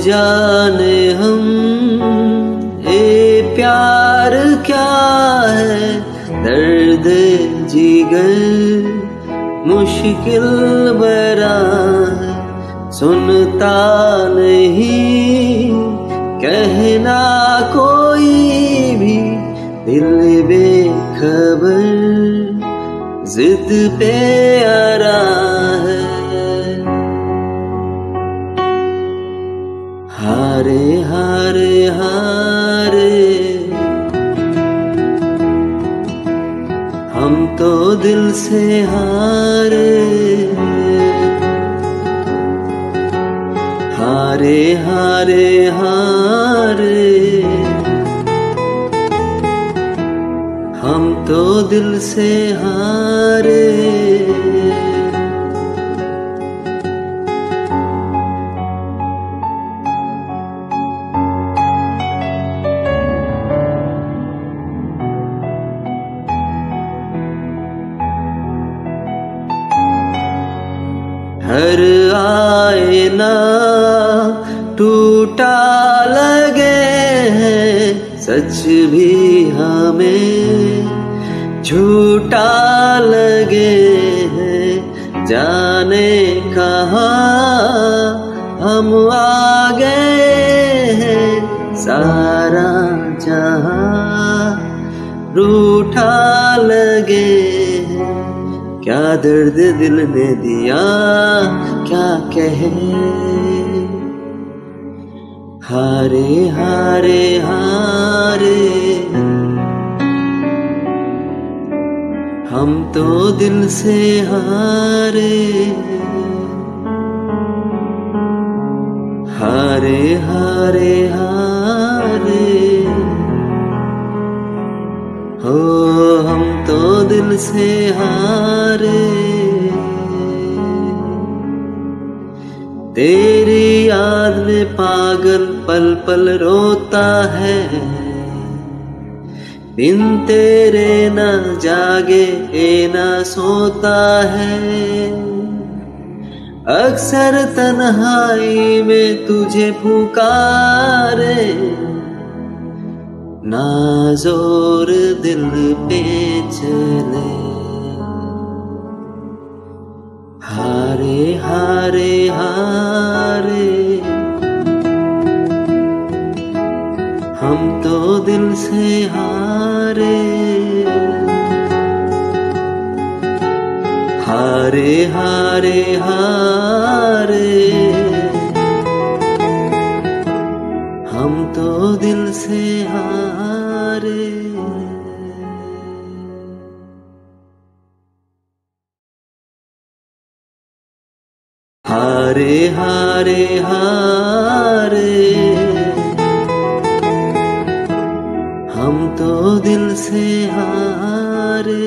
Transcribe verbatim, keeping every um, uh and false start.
जाने हम ए प्यार क्या है, दर्द जिगर मुश्किल बरा है, सुनता नहीं कहना कोई भी, दिल बेखबर जिद पे अड़ा है। हारे हारे हारे हम तो दिल से हारे, हारे हारे हारे हम तो दिल से हारे। हर आईना टूटा लगे हैं, सच भी हमें झूठा लगे हैं, जाने कहाँ हम आ गए हैं, सारा जहां रूठा लगे हैं। क्या दर्द दिल ने दिया क्या कहे, हारे हारे हारे हम तो दिल से हारे, हारे हारे हारे हो हम तो दिल से हारे। तेरी याद में पागल पल पल रोता है, बिन तेरे न जागे ए न सोता है, अक्सर तन्हाई में तुझे पुकारे, ना जोर दिल पे चले। हारे हारे हारे हम तो दिल से हारे, हारे हारे हारे हम तो दिल से हारे। हारे हारे हारे हम तो दिल से हारे।